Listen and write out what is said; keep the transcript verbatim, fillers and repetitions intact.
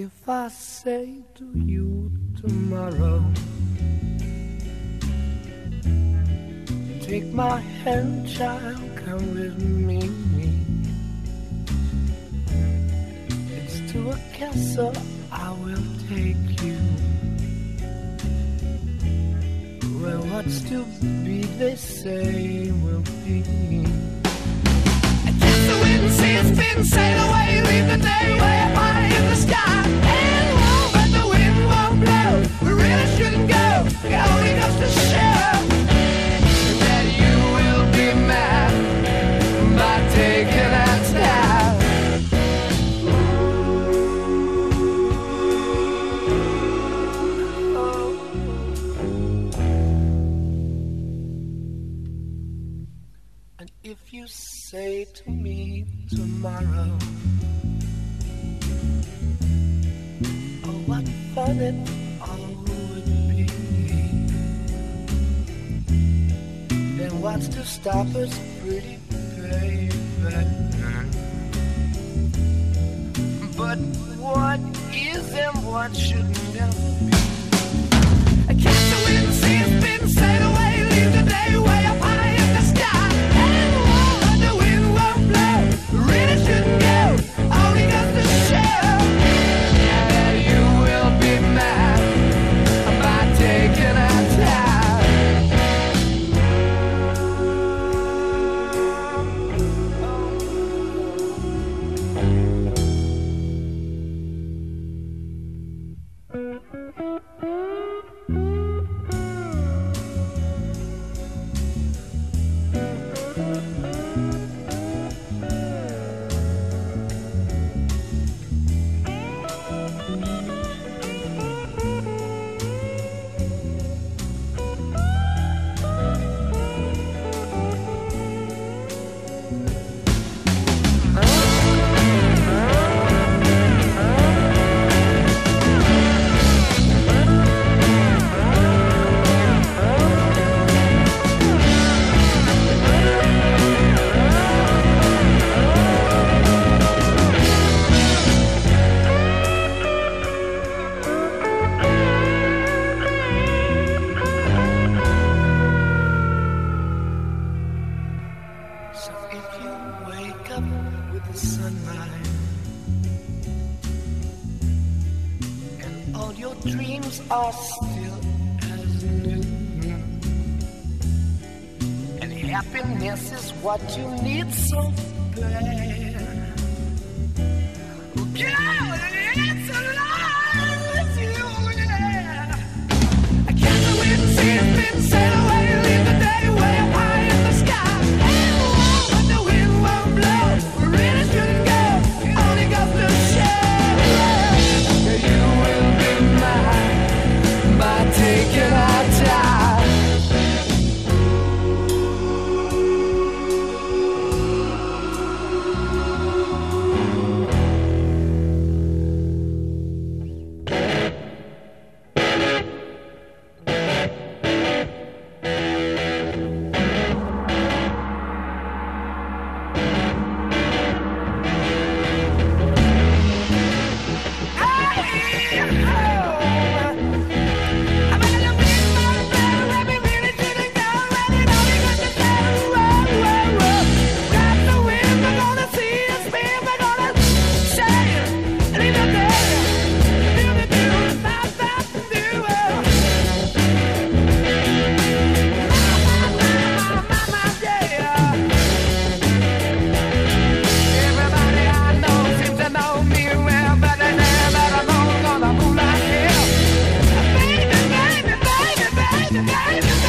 If I say to you tomorrow, take my hand, child, come with me. It's to a castle I will take you, where what's to be, they say, will be. I kiss the wind, see it spin, sail away, leave the day way up high in the sky. And won't, but the wind won't blow. We really shouldn't go. It only goes to show that you will be mad by taking that style. And if you say to me tomorrow, oh, what fun it all would be, then what's to stop us, pretty baby? But what is and what should never be? I catch the wind, see it spin, sail away, leave the day way up high in the sky. And won't, but the wind won't blow. Really shouldn't go, only goes to show that you will be mad by taking our time. Are still as new, and happiness is what you need so bad. Girl, it's alive with you, yeah. I catch the wind, see it spin, sail away, leave the day way up high in the sky. And won't, but the wind won't blow. We really shouldn't go, it only goes to show that you will be mine by taking our time. Baby, baby, baby, baby.